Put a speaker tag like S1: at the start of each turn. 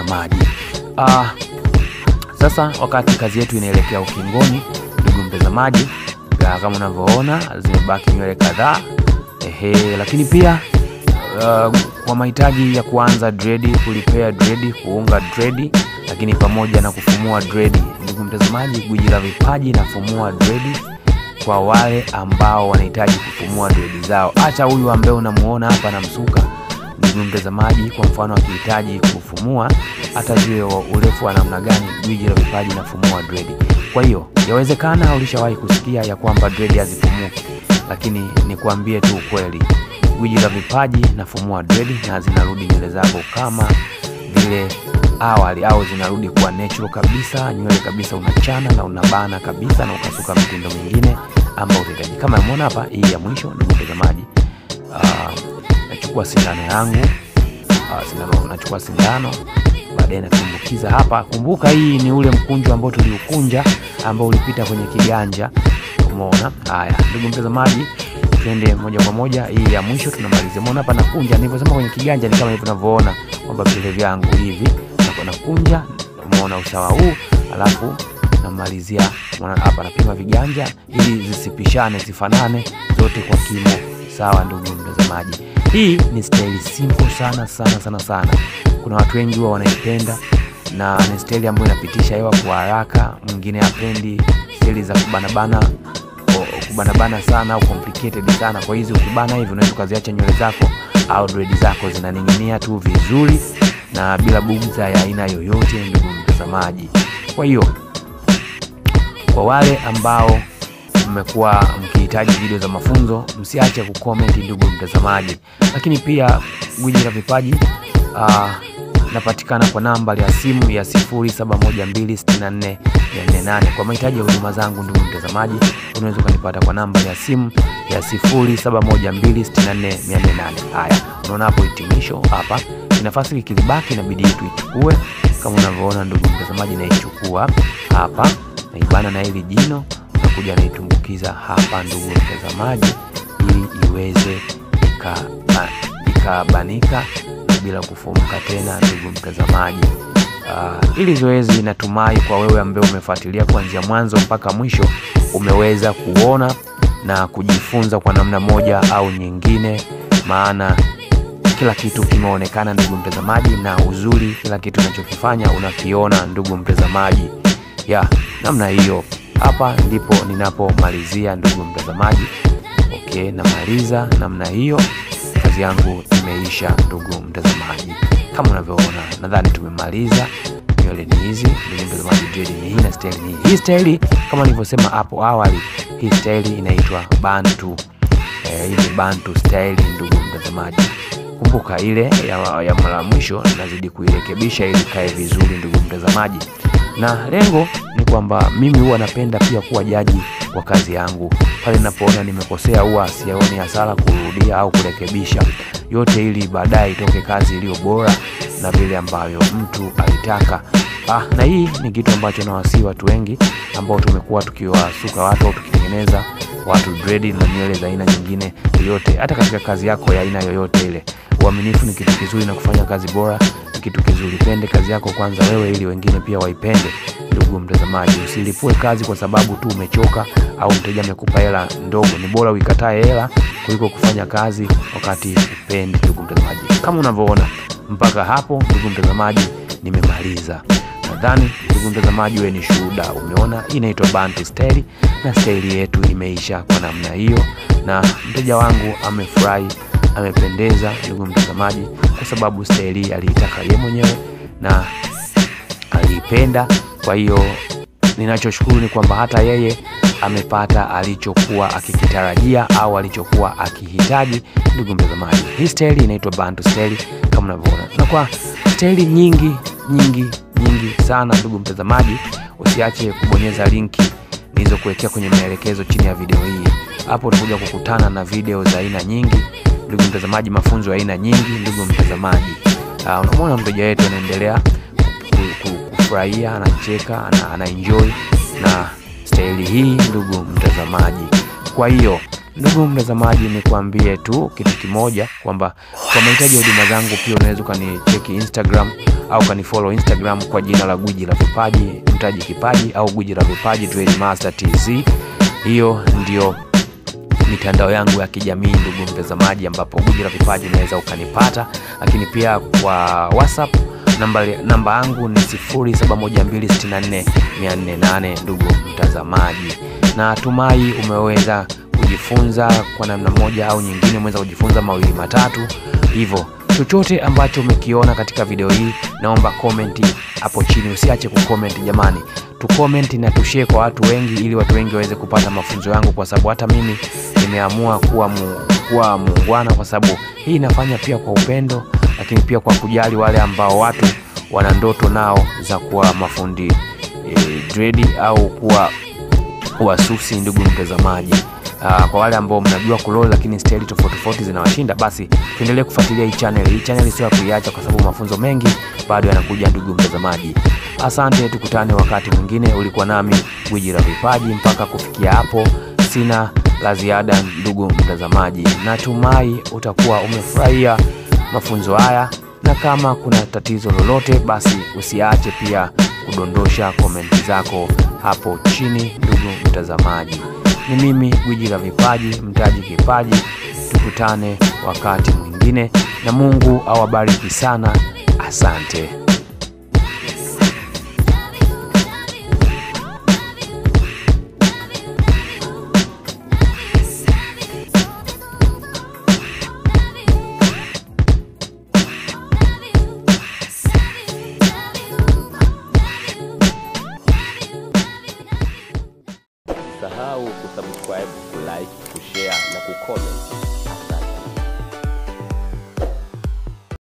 S1: mtazamaji. Sasa wakati kazi yetu inaelekea ukingoni ndugu mtazamaji, kama unavyoona zimebaki nywele kadhaa. Lakini pia kwa mahitaji ya kuanza dread, kulipea dread, kuunga dread, lakini pamoja na kufumua dread, ndugu mtazamaji, gwiji la vipaji na fumua dread kwa wale ambao wanahitaji kufumua dread zao. Acha huyu ambaye unamuona hapa na msuka, ndugu mtazamaji, kwa mfano akihitaji kufumua hata zile urefu wa namna gani, gwiji la vipaji na fumua dread. Kwa hiyo yawezekana ulishawahi kusikia ya kwamba dread hazifumuki, lakini nikwambie tu ukweli, gwiji la vipaji na fumua dread na zinarudi nywele zako kama vile awali, au zinarudi kwa natural kabisa, nywele kabisa unachana na unabana kabisa na ukasuka mtindo mwingine ambao unahitaji. Kama umeona hapa hii ya mwisho ndugu mtazamaji, nachukua sindano yangu, nachukua sindano, baadaye natumbukiza hapa. Kumbuka hii ni ule mkunjo ambao tuliukunja ambao ulipita kwenye kiganja. Umeona? Haya ndugu mtazamaji, twende moja kwa moja hii ya mwisho tunamaliza. Umeona hapa nakunja, nilivyosema kwenye kiganja ni kama hivi unavyoona kwamba vile vyangu hivi nakunja. Umeona usawa huu, alafu namalizia. Umeona hapa napima viganja ili zisipishane, zifanane zote kwa kimo sawa ndugu mtazamaji. Hii ni style simple sana. Kuna watu wengi huwa wanaipenda na ni style ambayo inapitisha hewa kwa haraka. Mwingine hapendi style za kubana sana au complicated sana. Kwa hizo ukibana hivi unaweza kuziacha nywele zako au dread zako zinaning'inia tu vizuri na bila bugza ya aina yoyote ndugu mtazamaji. Kwa hiyo kwa wale ambao mmekuwa mkihitaji video za mafunzo, msiache kucomment ndugu mtazamaji. Lakini pia gwiji la vipaji napatikana kwa namba ya simu ya 0712644408. Kwa mahitaji ya huduma zangu ndugu mtazamaji, unaweza kunipata kwa namba ya simu ya 0712644408. Haya, unaona hapo hitimisho hapa. Nafasi ikibaki inabidi tuichukue kama unavyoona ndugu mtazamaji, naichukua hapa na ibana na hili jino nakuja naitumbukiza hapa ndugu mtazamaji, ili iweze ikabanika bila kufumuka tena ndugu mtazamaji. Ili zoezi natumai kwa wewe ambaye umefuatilia kuanzia mwanzo mpaka mwisho umeweza kuona na kujifunza kwa namna moja au nyingine, maana kila kitu kimeonekana ndugu mtazamaji, na uzuri kila kitu unachokifanya unakiona ndugu mtazamaji. Namna hiyo hapa ndipo ninapomalizia ndugu mtazamaji. Namaliza namna hiyo, kazi yangu imeisha ndugu mtazamaji. Kama unavyoona nadhani tumemaliza. Nywele ni hizi ndugu mtazamaji, dread ni hii na style ni hii. Style kama nilivyosema hapo awali, hii style inaitwa Bantu. Hii ni Bantu style ndugu mtazamaji. Kumbuka ile ya mara mwisho nazidi kuirekebisha ili kae vizuri ndugu mtazamaji. Na lengo ni kwamba mimi huwa napenda pia kuwa jaji wa kazi yangu. Pale ninapoona nimekosea huwa sioni hasara kurudia au kurekebisha yote, ili baadaye itoke kazi iliyo bora na vile ambavyo mtu alitaka. Na hii ni kitu ambacho nawasihi watu wengi ambao tumekuwa tukiwasuka watu au tukitengeneza watu dread na nywele za aina nyingine yoyote, hata katika kazi yako ya aina yoyote ile. Uaminifu ni kitu kizuri na kufanya kazi bora ni kitu kizuri. Pende kazi yako kwanza wewe ili wengine pia waipende ndugu mtazamaji. Usilipue kazi kwa sababu tu umechoka au mteja amekupa hela ndogo. Ni bora uikatae hela kuliko kufanya kazi wakati upendi ndugu mtazamaji. Kama unavyoona mpaka hapo ndugu mtazamaji nimemaliza. Nadhani ndugu mtazamaji wewe ni shuhuda, umeona inaitwa Bantu style na style yetu imeisha kwa namna hiyo, na mteja wangu amefurahi, amependeza ndugu mtazamaji, kwa sababu style hii aliitaka yeye mwenyewe na aliipenda. Kwa hiyo ninachoshukuru ni kwamba hata yeye amepata alichokuwa akikitarajia au alichokuwa akihitaji ndugu mtazamaji. Hii style inaitwa Bantu style kama unavyoona, na kwa style nyingi sana ndugu mtazamaji, usiache kubonyeza linki nilizokuwekea kwenye maelekezo chini ya video hii. Hapo utakuja kukutana na video za aina nyingi ndugu mtazamaji, mafunzo ya aina nyingi ndugu mtazamaji. Unamwona mteja wetu anaendelea kufurahia, anacheka, ana enjoy na style hii ndugu mtazamaji. Kwa hiyo Ndugu mtazamaji, nikwambie tu kitu kimoja kwamba kwa mahitaji ya huduma zangu pia unaweza kanicheki Instagram au kanifollow Instagram kwa jina la Gwiji la Vipaji, Mtaji Kipaji au Gwiji la Vipaji Dreadmaster TZ. Hiyo ndio mitandao yangu ya kijamii ndugu mtazamaji, ambapo Gwiji la Vipaji unaweza ukanipata. Lakini pia kwa WhatsApp namba yangu ni 0712644408 ndugu mtazamaji. Na tumai umeweza kujifunza kwa namna moja au nyingine, umeweza kujifunza mawili matatu. Hivyo chochote ambacho umekiona katika video hii, naomba comment hapo chini. Usiache kucomment jamani. Tucomment na tushare kwa watu wengi, ili watu wengi waweze kupata mafunzo yangu, kwa sababu hata mimi nimeamua kuwa muungwana, kwa sababu hii inafanya pia kwa upendo, lakini pia kwa kujali wale ambao watu wana ndoto nao za kuwa mafundi dread au kuwa susi ndugu mtazamaji. Kwa wale ambao mnajua kuroll lakini style tofauti zinawashinda, basi tuendelee kufuatilia hii channel. Hii channel sio ya kuiacha, kwa sababu mafunzo mengi bado yanakuja ndugu mtazamaji. Asante, tukutane wakati mwingine. Ulikuwa nami Gwiji la Vipaji. Mpaka kufikia hapo sina la ziada ndugu mtazamaji. Natumai utakuwa umefurahia mafunzo haya, na kama kuna tatizo lolote, basi usiache pia kudondosha komenti zako hapo chini ndugu mtazamaji. Ni mimi Gwiji la Vipaji, Mtaji Kipaji. Tukutane wakati mwingine, na Mungu awabariki sana. Asante.